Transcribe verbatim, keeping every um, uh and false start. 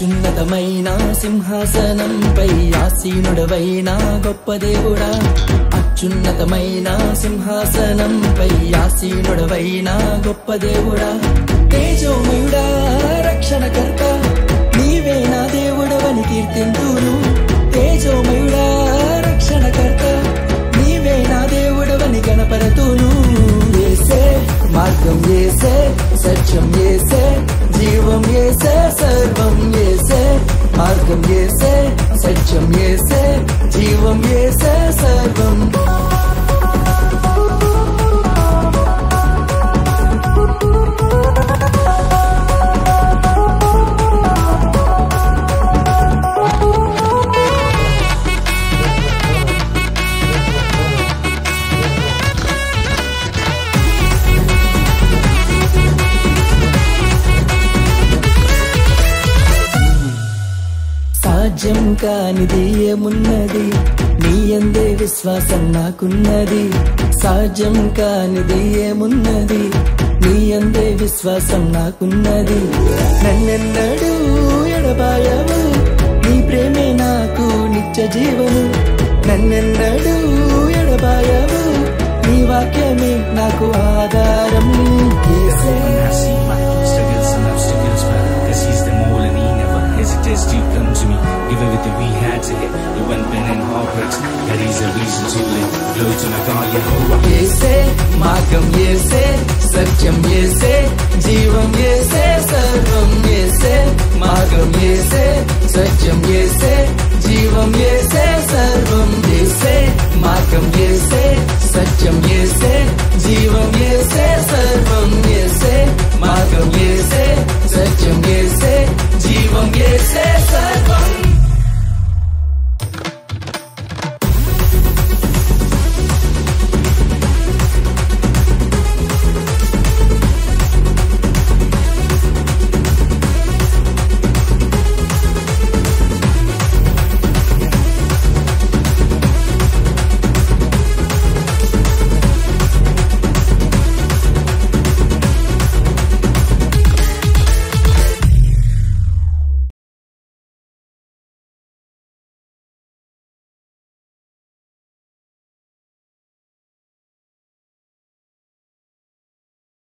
అత్యున్నతమైన సింహాసనంపై ఆసీనుడవైన గొప్ప దేవుడా, అత్యున్నతమైన సింహాసనంపై ఆసీనుడవైన గొప్ప దేవుడా, తేజోమయుడా రక్షణకర్త నీవే నా దేవుడవని కీర్తింతును. తేజోమయుడా రక్షణకర్త నీవే నా దేవుడవని గణపరతును. యేసే మార్గం యేసే, సత్యం యేసే, జీవం యేసే, సర్వం యేసే. మార్గం యేసే, సత్యం యేసే, జీవం యేసే, సర్వం. సాధ్యం కానిది ఏమున్నది, నీ యందే విశ్వాసం నాకున్నది. సాధ్యం కానిది ఏమున్నది, నీ యందే విశ్వాసం నాకున్నది. నన్నెన్నడూ ఎడబాయవు, నీ ప్రేమే నాకు నిత్య జీవము. నన్నెన్నడూ ఎడబాయవు, నీ వాక్యమే నాకు ఆధారం. Hesitates to come to me, give everything we had to hit. The one pen and heartbreaks, that is a reason to live. Glory to my God, Yehovah. యేసే మార్గం యేసే, సత్యం యేసే, జీవం యేసే, సర్వం యేసే. మార్గం యేసే, సత్యం యేసే, జీవం యేసే, సర్వం యేసే. మార్గం యేసే, సత్యం యేసే, జీవం యేసే, సర్వం యేసే. మార్గం యేసే, సత్యం యేసే, జీవం యేసే, సర్వం.